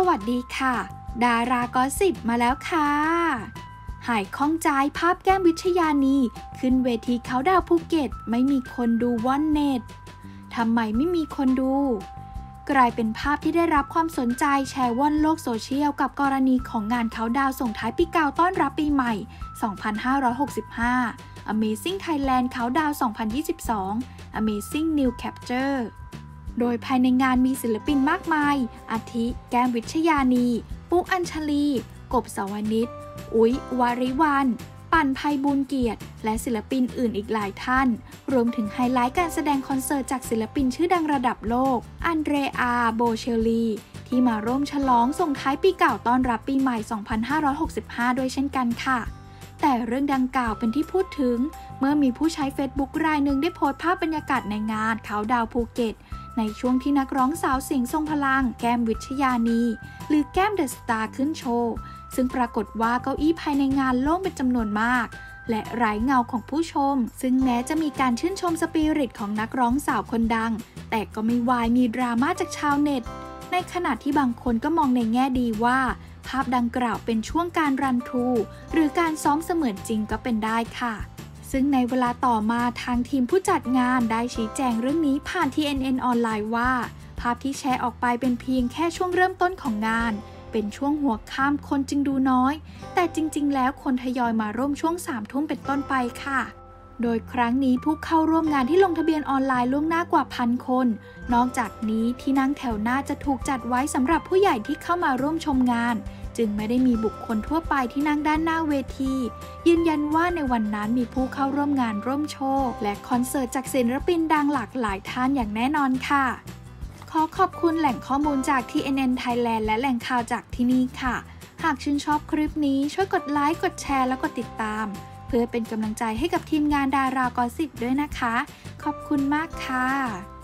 วัสดีค่ะดารากอสซิปมาแล้วค่ะหายข้องใจภาพแก้มวิชญานีขึ้นเวทีเขาดาวภูเก็ตไม่มีคนดูว่อนเน็ตทำไมไม่มีคนดูกลายเป็นภาพที่ได้รับความสนใจแชร์ว่อนโลกโซเชียลกับกรณีของงานเขาดาวส่งท้ายปีเก่าต้อนรับปีใหม่ 2565 Amazing Thailand เขาดาว 2022 Amazing New Capture โดยภายในงานมีศิลปินมากมายอาทิแก้มวิชญานีปุ๊กอัญชลี กบสวนิช อุ๊ยวาริวรรณ ปั่นไพบูลย์เกียรติและศิลปินอื่นอีกหลายท่านรวมถึงไฮไลท์การแสดงคอนเสิร์ตจากศิลปินชื่อดังระดับโลกอันเดรอาโบเชลลีที่มาร่วมฉลองส่งท้ายปีเก่าต้อนรับปีใหม่ 2565 ด้วยเช่นกันค่ะแต่เรื่องดังกล่าวเป็นที่พูดถึงเมื่อมีผู้ใช้ Facebook รายหนึ่งได้โพสต์ภาพบรรยากาศในงานเขาดาวภูเก็ตในช่วงที่นักร้องสาวเสียงทรงพลังแก้มวิชญานีหรือแก้มเดอะสตาร์ขึ้นโชว์ซึ่งปรากฏว่าเก้าอี้ภายในงานโล่งเป็นจำนวนมากและไร้เงาของผู้ชมซึ่งแม้จะมีการชื่นชมสปิริตของนักร้องสาวคนดังแต่ก็ไม่วายมีดราม่าจากชาวเน็ตในขณะที่บางคนก็มองในแง่ดีว่าภาพดังกล่าวเป็นช่วงการรันทรูหรือการซ้อมเสมือนจริงก็เป็นได้ค่ะซึ่งในเวลาต่อมาทางทีมผู้จัดงานได้ชี้แจงเรื่องนี้ผ่าน TNN ออนไลน์ว่าภาพที่แชร์ออกไปเป็นเพียงแค่ช่วงเริ่มต้นของงานเป็นช่วงหัวค่ำคนจึงดูน้อยแต่จริงๆแล้วคนทยอยมาร่วมช่วง 3 ทุ่มเป็นต้นไปค่ะโดยครั้งนี้ผู้เข้าร่วมงานที่ลงทะเบียนออนไลน์ล่วงหน้ากว่า1,000 คนนอกจากนี้ที่นั่งแถวหน้าจะถูกจัดไว้สำหรับผู้ใหญ่ที่เข้ามาร่วมชมงานจึงไม่ได้มีบุคคลทั่วไปที่นั่งด้านหน้าเวทียืนยันว่าในวันนั้นมีผู้เข้าร่วมงานร่วมโชว์และคอนเสิร์ตจากศิลปินดังหลากหลายท่านอย่างแน่นอนค่ะขอขอบคุณแหล่งข้อมูลจาก TNN Thailand และแหล่งข่าวจากที่นี่ค่ะหากชื่นชอบคลิปนี้ช่วยกดไลค์กดแชร์และกดติดตามเพื่อเป็นกำลังใจให้กับทีมงานดารากอสซิปด้วยนะคะขอบคุณมากค่ะ